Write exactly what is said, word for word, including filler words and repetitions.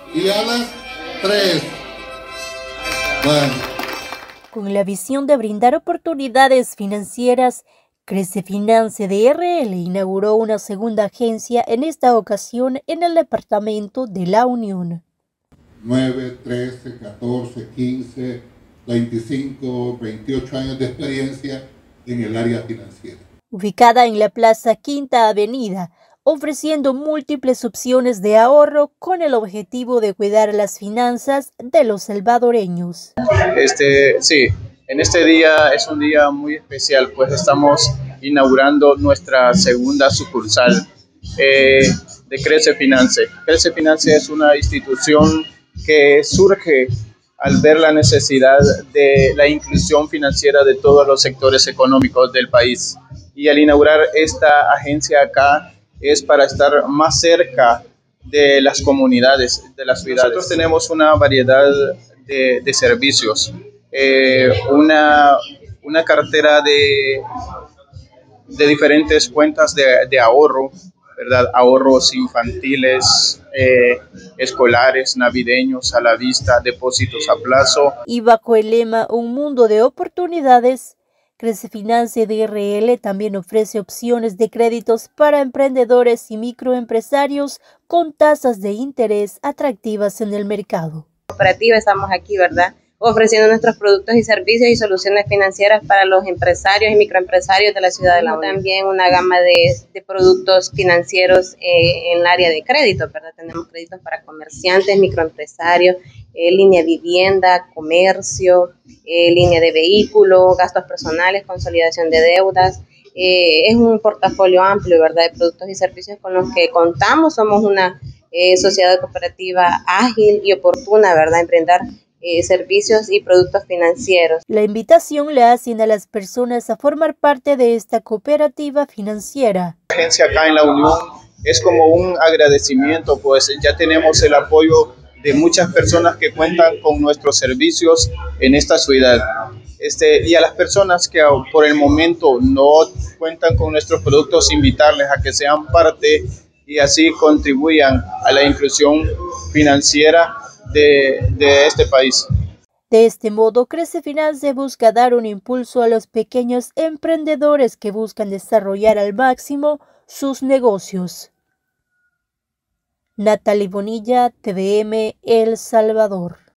Y a las tres. Bueno. Con la visión de brindar oportunidades financieras, Crecefinans C D R L inauguró una segunda agencia en esta ocasión en el departamento de La Unión. nueve, trece, catorce, quince, veinticinco, veintiocho años de experiencia en el área financiera. Ubicada en la Plaza Quinta Avenida, ofreciendo múltiples opciones de ahorro con el objetivo de cuidar las finanzas de los salvadoreños. Este, sí, en este día es un día muy especial, pues estamos inaugurando nuestra segunda sucursal eh, de Crecefinans. Crecefinans es una institución que surge al ver la necesidad de la inclusión financiera de todos los sectores económicos del país. Y al inaugurar esta agencia acá es para estar más cerca de las comunidades, de las ciudades. Nosotros tenemos una variedad de, de servicios, eh, una, una cartera de, de diferentes cuentas de, de ahorro, ¿verdad? Ahorros infantiles, eh, escolares, navideños, a la vista, depósitos a plazo. Y bajo el lema Un mundo de oportunidades, Crecefinans C D R L también ofrece opciones de créditos para emprendedores y microempresarios con tasas de interés atractivas en el mercado. Cooperativa estamos aquí, ¿verdad? Ofreciendo nuestros productos y servicios y soluciones financieras para los empresarios y microempresarios de la ciudad de La Unión. También una gama de, de productos financieros eh, en el área de crédito, ¿verdad? Tenemos créditos para comerciantes, microempresarios, eh, línea de vivienda, comercio, eh, línea de vehículo, gastos personales, consolidación de deudas. Eh, es un portafolio amplio, ¿verdad? De productos y servicios con los que contamos. Somos una eh, sociedad cooperativa ágil y oportuna, ¿verdad? En brindar Eh, servicios y productos financieros. La invitación le hacen a las personas a formar parte de esta cooperativa financiera. La agencia acá en La Unión es como un agradecimiento, pues ya tenemos el apoyo de muchas personas que cuentan con nuestros servicios en esta ciudad. Este, y a las personas que por el momento no cuentan con nuestros productos, invitarles a que sean parte y así contribuyan a la inclusión financiera De, de este país. De este modo, Crecefinans busca dar un impulso a los pequeños emprendedores que buscan desarrollar al máximo sus negocios. Natalie Bonilla, T V M, El Salvador.